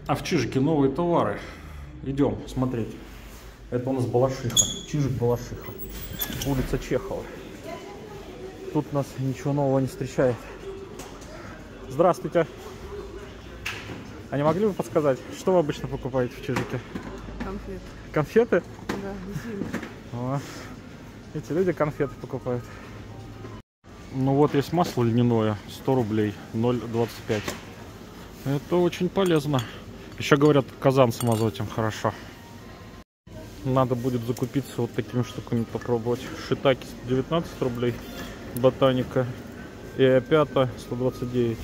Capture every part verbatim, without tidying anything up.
А в Чижике новые товары. Идем смотреть. Это у нас Балашиха. Чижик Балашиха. Улица Чехова. Тут нас ничего нового не встречает. Здравствуйте. А не могли бы подсказать, что вы обычно покупаете в Чижике? Конфеты. Конфеты? Да, О, эти люди конфеты покупают. Ну вот есть масло льняное, сто рублей, ноль двадцать пять. Это очень полезно. Еще говорят, казан смазывать им хорошо. Надо будет закупиться вот такими штуками попробовать. Шитаки девятнадцать рублей, ботаника и опята сто двадцать девять.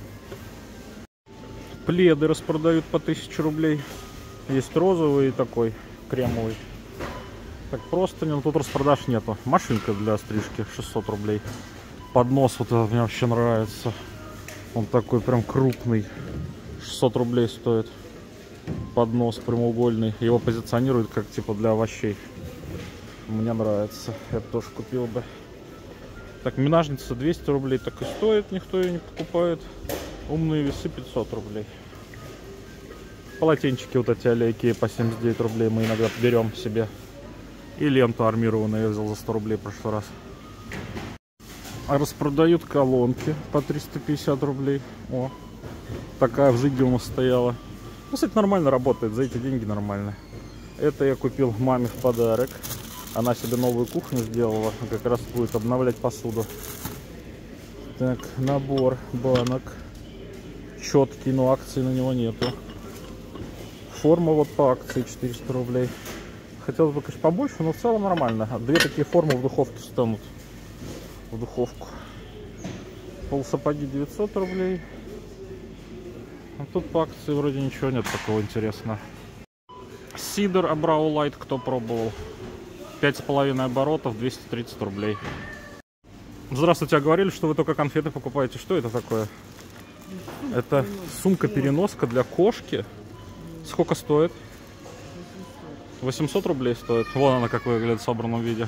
Пледы распродают по тысяче рублей. Есть розовый и такой кремовый. Так просто, но тут распродаж нету. Машинка для стрижки шестьсот рублей. Поднос вот этот мне вообще нравится. Он такой прям крупный. шестьсот рублей стоит. Поднос прямоугольный. Его позиционируют как типа для овощей. Мне нравится. Я тоже купил бы. Так, минажница двести рублей так и стоит. Никто ее не покупает. Умные весы пятьсот рублей. Полотенчики вот эти а-ля по семьдесят девять рублей мы иногда берем себе. И ленту армированную я взял за сто рублей в прошлый раз. А распродают колонки по триста пятьдесят рублей. О, такая в Жиге у нас стояла. Ну, кстати, нормально работает, за эти деньги нормально. Это я купил маме в подарок. Она себе новую кухню сделала, как раз будет обновлять посуду. Так, набор банок. Четкий, но акций на него нету. Форма вот по акции четыреста рублей. Хотелось бы, конечно, побольше, но в целом нормально. Две такие формы в духовке станут. В духовку. Полсапоги девятьсот рублей. А тут по акции вроде ничего нет такого интересного. Сидр Абрау Лайт, кто пробовал? пять с половиной оборотов, двести тридцать рублей. Здравствуйте, а говорили, что вы только конфеты покупаете. Что это такое? Это сумка-переноска для кошки. Сколько стоит? восемьсот рублей стоит. Вон она как выглядит в собранном виде.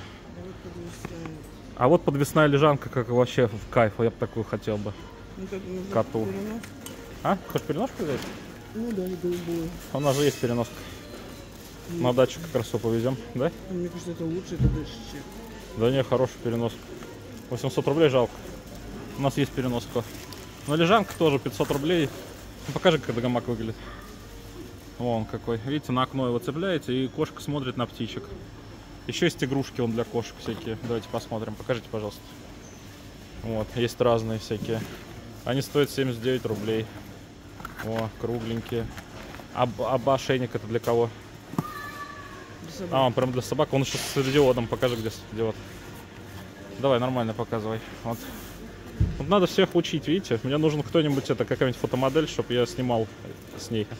А вот подвесная лежанка, как вообще в кайф. Я бы такую хотел бы. Коту. А? Хочешь переноску взять? Ну да, голубую. У нас же есть переноска. Нет. На дачу как раз ее повезем, да? Мне кажется, это лучше, это дальше. Да не, хорошая переноска. восемьсот рублей жалко. У нас есть переноска. Но лежанка тоже пятьсот рублей. Ну, покажи, как этот гамак выглядит. Вон какой. Видите, на окно его цепляете, и кошка смотрит на птичек. Еще есть игрушки он для кошек всякие. Давайте посмотрим. Покажите, пожалуйста. Вот, есть разные всякие. Они стоят семьдесят девять рублей. О, кругленькие. А, а ошейник это для кого? Для а, он прям для собак. Он еще с светодиодом. Покажи, где светодиод. Давай, нормально показывай. Вот. Вот надо всех учить, видите? Мне нужен кто-нибудь, это какая-нибудь фотомодель, чтобы я снимал с ней.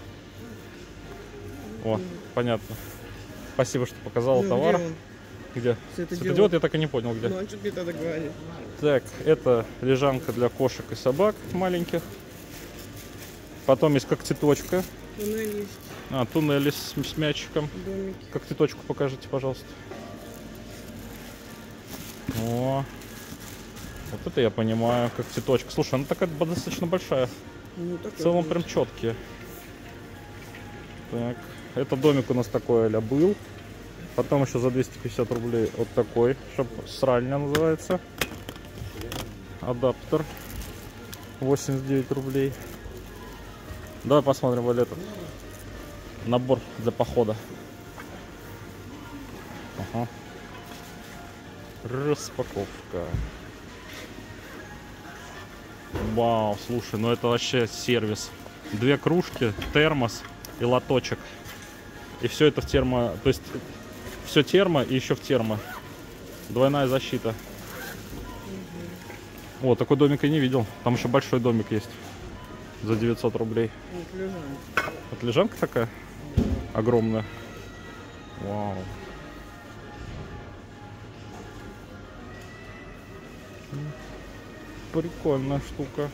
О, понятно. Спасибо, что показал ну, товар. Где? Где? Светодиод я так и не понял, где. Ну, а что ты тогда говоришь? Так, это лежанка для кошек и собак маленьких. Потом есть когтеточка. Туннель есть. А, туннели с, с мячиком. Домик. Когтеточку покажите, пожалуйста. О, вот это я понимаю, когтеточка. Слушай, она такая достаточно большая. Ну, в целом будет. Прям четкие. Так, это домик у нас такой а-ля был. Потом еще за двести пятьдесят рублей вот такой, чтобы сральня называется. Адаптер. восемьдесят девять рублей. Давай посмотрим вот этот. Набор для похода. Ага. Распаковка. Вау, слушай, ну это вообще сервис. Две кружки, термос и лоточек. И все это в термо... То есть все термо и еще в термо. Двойная защита. Угу. О, такой домик я не видел. Там еще большой домик есть. За девятьсот рублей. Вот лежанка. Вот лежанка такая? Огромная. Вау. Прикольная штука.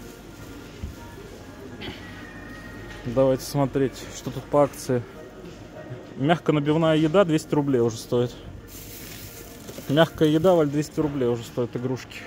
Давайте смотреть, что тут по акции. Мягко набивная еда двести рублей уже стоит. Мягкая еда, валь, двести рублей уже стоят игрушки.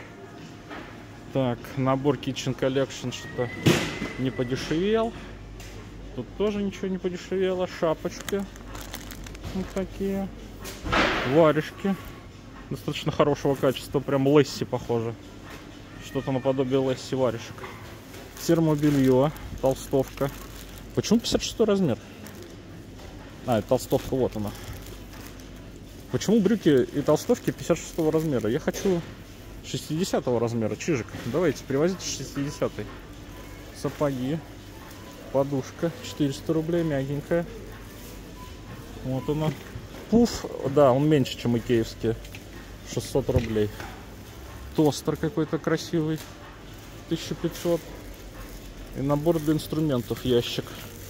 Так, набор Kitchen Collection что-то не подешевел. Тут тоже ничего не подешевело. Шапочки. Вот такие. Варежки. Достаточно хорошего качества. Прям Лесси похоже. Что-то наподобие Лесси варежек. Термобелье. Толстовка. Почему пятьдесят шестой размер? А, это толстовка, вот она. Почему брюки и толстовки пятьдесят шестого размера? Я хочу шестидесятого размера. Чижик, давайте, привозите шестидесятый. Сапоги. Подушка. четыреста рублей, мягенькая. Вот она. Пуф, да, он меньше, чем икеевский. шестьсот рублей. Тостер какой-то красивый. тысяча пятьсот. И набор для инструментов, ящик.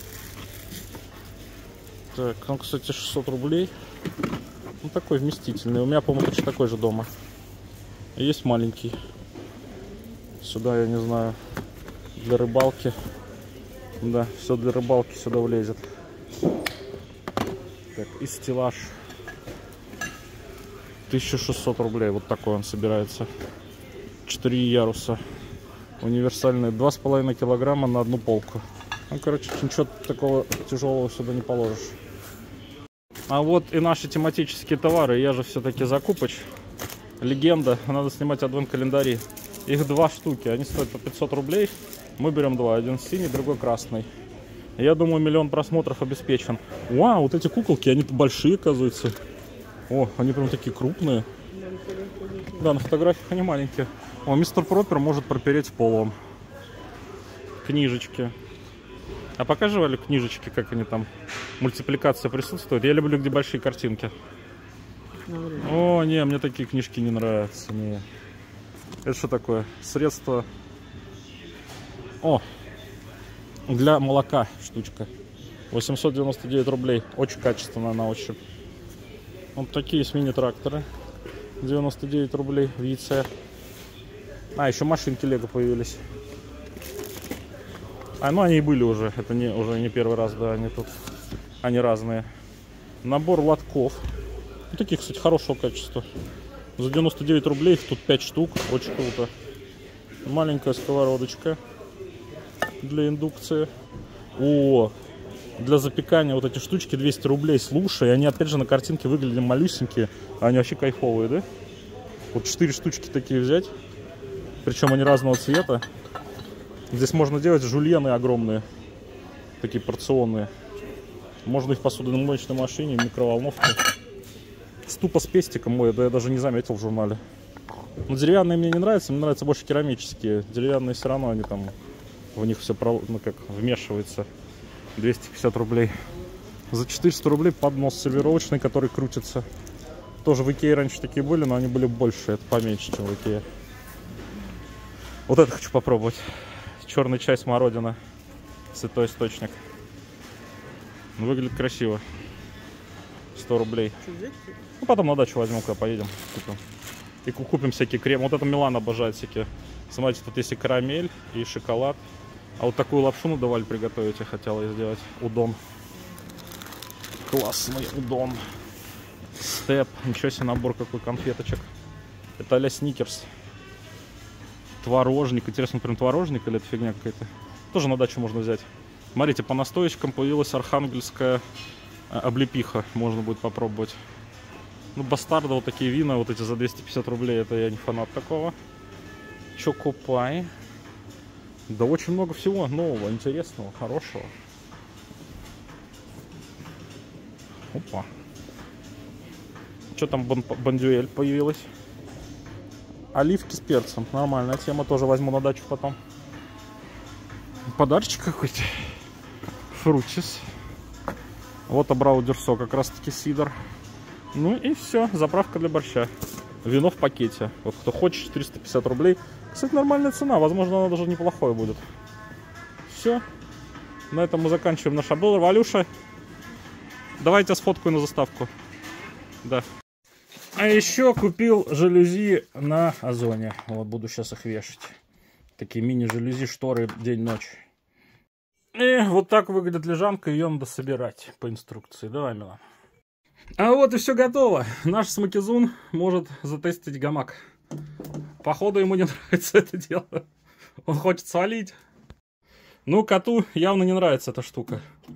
Так, он, кстати, шестьсот рублей. Ну, такой вместительный. У меня, по-моему, точно такой же дома. И есть маленький. Сюда, я не знаю, для рыбалки. Да, все для рыбалки сюда влезет. Так, и стеллаж. тысяча шестьсот рублей. Вот такой он собирается. четыре яруса. Универсальные. два с половиной килограмма на одну полку. Ну, короче, ничего такого тяжелого сюда не положишь. А вот и наши тематические товары. Я же все-таки закупыч. Легенда. Надо снимать адвент-календари. Их два штуки. Они стоят по пятьсот рублей. Мы берем два. Один синий, другой красный. Я думаю, миллион просмотров обеспечен. Вау, вот эти куколки, они большие, оказывается. О, они прям такие крупные. Да, на фотографиях они маленькие. О, мистер Пропер может пропереть полом. Книжечки. А покажи, Валю, книжечки, как они там. Мультипликация присутствует. Я люблю, где большие картинки. О, не, мне такие книжки не нравятся. Не. Это что такое? Средство. О, для молока штучка. восемьсот девяносто девять рублей. Очень качественно на ощупь. Вот такие есть мини-тракторы. девяносто девять рублей в яйце. А, еще машинки Лего появились. А, ну они и были уже. Это не, уже не первый раз, да, они тут. Они разные. Набор лотков. Ну, таких, кстати, хорошего качества. За девяносто девять рублей их тут пять штук. Очень круто. Маленькая сковородочка для индукции. О, для запекания вот эти штучки двести рублей. Слушай, они опять же на картинке выглядели малюсенькие. А они вообще кайфовые, да? Вот четыре штучки такие взять. Причем они разного цвета. Здесь можно делать жульены огромные. Такие порционные. Можно их в посудомоечной машине, в микроволновке. Ступа с пестиком мой, да я даже не заметил в журнале. Но деревянные мне не нравятся, мне нравятся больше керамические. Деревянные все равно, они там, в них все, ну как, вмешивается. двести пятьдесят рублей. За четыреста рублей поднос сервировочный, который крутится. Тоже в Икее раньше такие были, но они были больше, это поменьше, чем в Икее. Вот это хочу попробовать. Черный чай смородина. Святой источник. Выглядит красиво. сто рублей. Ну, потом на дачу возьмем, когда поедем. Купим. И купим всякие крем. Вот это Милан обожает всякие. Смотрите, тут есть и карамель, и шоколад. А вот такую лапшу надо, Валь, приготовить. Я хотела ее сделать. Удон. Классный удон. Степ. Ничего себе, набор какой конфеточек. Это а-ля сникерс. Творожник. Интересно, прям творожник или это фигня какая-то? Тоже на дачу можно взять. Смотрите, по настоечкам появилась архангельская облепиха. Можно будет попробовать. Ну, бастарда, вот такие вина, вот эти за двести пятьдесят рублей. Это я не фанат такого. Чокопай. Да очень много всего нового, интересного, хорошего. Опа. Что там, бондюэль появилась? Оливки с перцем. Нормальная тема. Тоже возьму на дачу потом. Подарочек какой-то. Фрутис. Вот Абрау Дюрсо. Как раз таки сидр. Ну и все. Заправка для борща. Вино в пакете. Вот кто хочет, четыреста пятьдесят рублей. Кстати, нормальная цена. Возможно, она даже неплохое будет. Все. На этом мы заканчиваем наш обзор. Валюша, давайте сфоткаю на заставку. Да. А еще купил жалюзи на Озоне. Вот буду сейчас их вешать. Такие мини-жалюзи, шторы день-ночь. И вот так выглядит лежанка. Ее надо собирать по инструкции. Давай, Мила. А вот и все готово. Наш смокизун может затестить гамак. Походу ему не нравится это дело. Он хочет свалить. Ну, коту явно не нравится эта штука.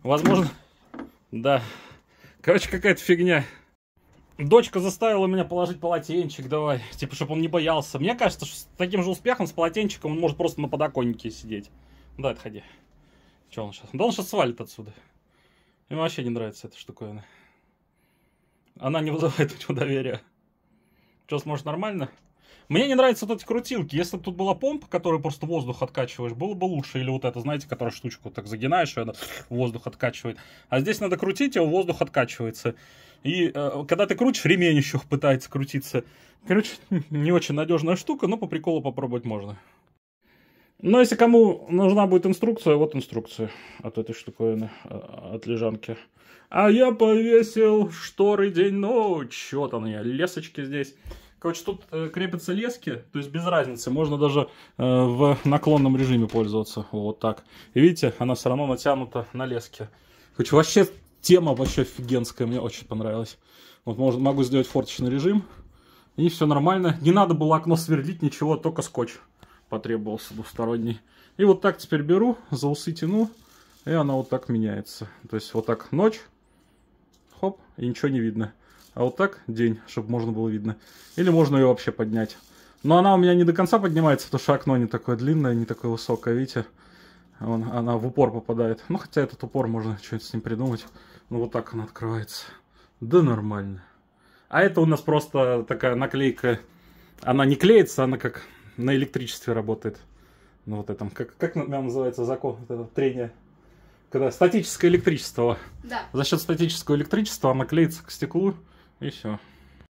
Возможно, да. Короче, какая-то фигня. Дочка заставила меня положить полотенчик, давай. Типа, чтобы он не боялся. Мне кажется, что с таким же успехом, с полотенчиком, он может просто на подоконнике сидеть. Да, отходи. Че он сейчас? Да он сейчас свалит отсюда. Ему вообще не нравится эта штуковина. Она не вызывает у него доверия. Сейчас, может, нормально? Мне не нравятся вот эти крутилки. Если бы тут была помпа, которую просто воздух откачиваешь, было бы лучше. Или вот это, знаете, которая штучку так загинаешь, и она воздух откачивает. А здесь надо крутить, а воздух откачивается. И э, когда ты крутишь, ремень еще пытается крутиться. Короче, не очень надежная штука, но по приколу попробовать можно. Но если кому нужна будет инструкция, вот инструкция от этой штуковины, от лежанки. А я повесил шторы день-ночь. Вот они, лесочки здесь. Короче, тут э, крепятся лески, то есть без разницы. Можно даже э, в наклонном режиме пользоваться. Вот так. И видите, она все равно натянута на леске. Короче, вообще тема вообще офигенская, мне очень понравилась. Вот можно, могу сделать форточный режим. И все нормально. Не надо было окно сверлить, ничего, только скотч потребовался двусторонний. И вот так теперь беру, за усы тяну, и она вот так меняется. То есть вот так ночь, хоп, и ничего не видно. А вот так день, чтобы можно было видно. Или можно ее вообще поднять. Но она у меня не до конца поднимается, потому что окно не такое длинное, не такое высокое, видите. Вон, она в упор попадает. Ну, хотя этот упор можно что-нибудь с ним придумать. Ну, вот так она открывается. Да нормально. А это у нас просто такая наклейка. Она не клеится, она как на электричестве работает. Ну, вот этом. Как, как называется закон? Вот это трение. Когда статическое электричество. Да. За счет статического электричества она клеится к стеклу. И все.